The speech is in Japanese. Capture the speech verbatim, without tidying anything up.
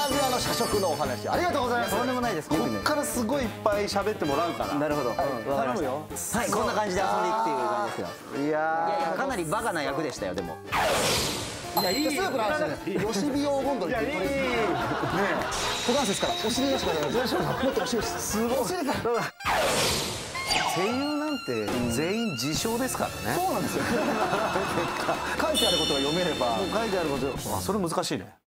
ずあの社食のお話ありがとうございます。 とんでもないです。こっからすごいいっぱい喋ってもらうから。なるほど。頼むよ。はい、こんな感じで遊んでいくっていう感じですよ。いやいやかなりバカな役でしたよでも。いやいい。スープの話ね。よしび黄金鳥っていう鳥。ねえ。股関節からお尻がしかない。もっとお尻すごい。声優なんて全員自称ですからね。そうなんですよ。書いてあることが読めれば。書いてあること。あ、それ難しいね。